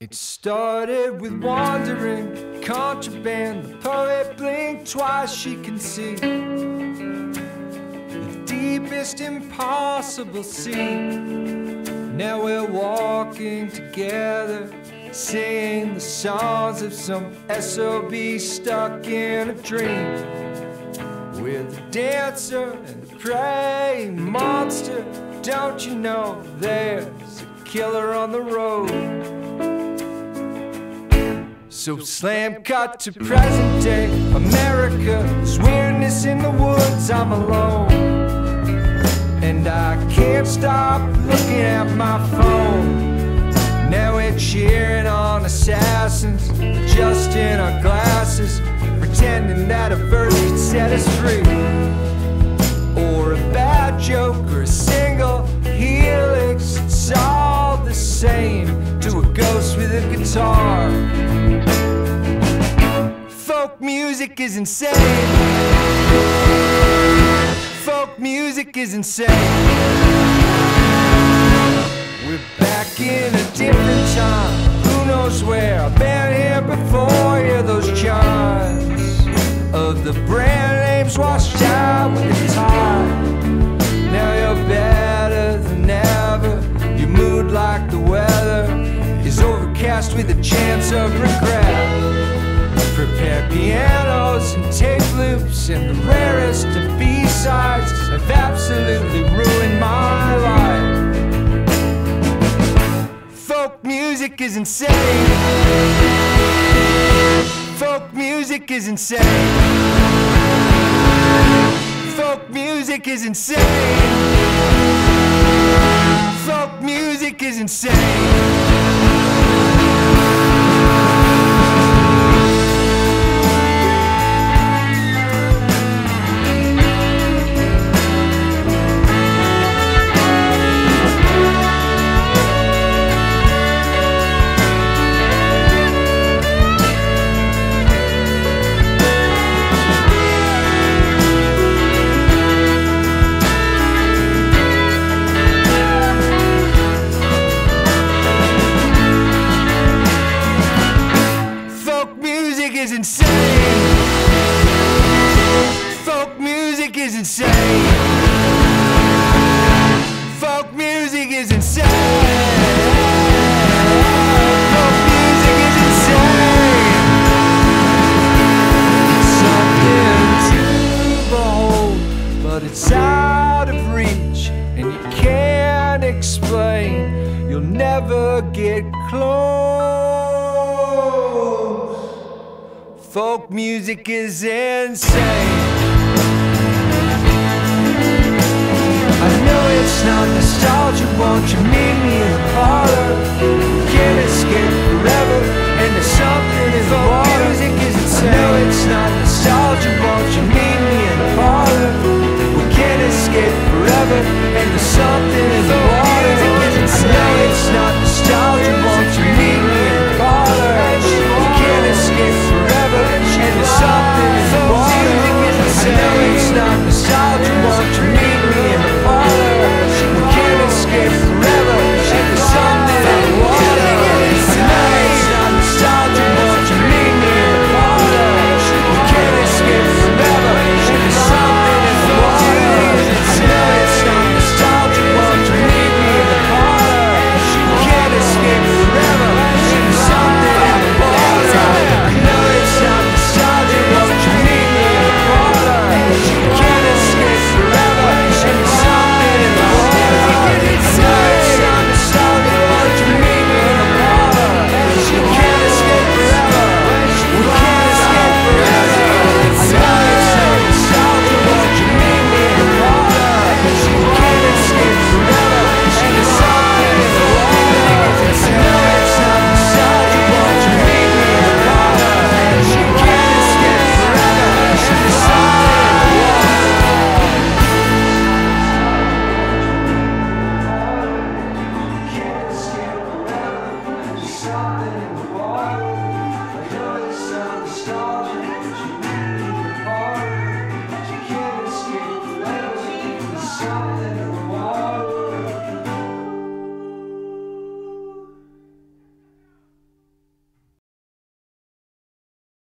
It started with wandering, contraband. The poet blinked twice, she can see the deepest impossible sea. Now we're walking together, singing the songs of some SOB stuck in a dream. We're the dancer and the praying monster. Don't you know there's a killer on the road? So slam cut to present day America. There's weirdness in the woods, I'm alone, and I can't stop looking at my phone. Now we're cheering on assassins, adjusting our glasses, pretending that a verse could set us free, or a bad joke or a single helix. It's all the same to a ghost with a guitar. Folk music is insane. Folk music is insane. We're back in a different time, who knows where. I've been here before, hear those chimes of the brand names washed out with the tide. Now you're better than ever. Your mood, like the weather, is overcast with a chance of regret. Prepared pianos and tape loops and the rarest of B-sides have absolutely ruined my life. Folk music is insane. Folk music is insane. Folk music is insane. Folk music is insane. Is insane. Folk music is insane. Folk music is insane. Folk music is insane. It's something to behold, but it's out of reach, and you can't explain. You'll never get close. Folk music is insane. I know it's not nostalgia, won't you meet me in the parlor? Can't escape forever, and there's something in the water. Music is insane. I know it's not nostalgia, won't you meet me in the parlor? We can't escape forever, and there's something in the water. Music is insane. I know it's not nostalgia, won't you meet me in the parlor? We can't escape forever, and there's something in the water. I know it's not nostalgia, won't you meet me in the parlor? We can't escape forever, and there's something in the water. I know it's not nostalgia, won't you meet me in the parlor? We can't escape forever, and there's something in the water. I know it's not nostalgia, won't you meet me in the parlor? We can't escape forever, and there's something in the water. I know it's not nostalgia, won't you meet me in the parlor? We can't escape forever, and there's something in the water. I know it's not nostalgia, won't you meet me in the parlor? We can't escape forever, we can't escape forever. I know it's not nostalgia, won't you meet me in the parlor? We can't escape forever, and there's something in the water. I know it's not nostalgia, won't you meet me in the parlor? We can't escape forever, and there's something in the water. Can't escape forever, there's something in the water.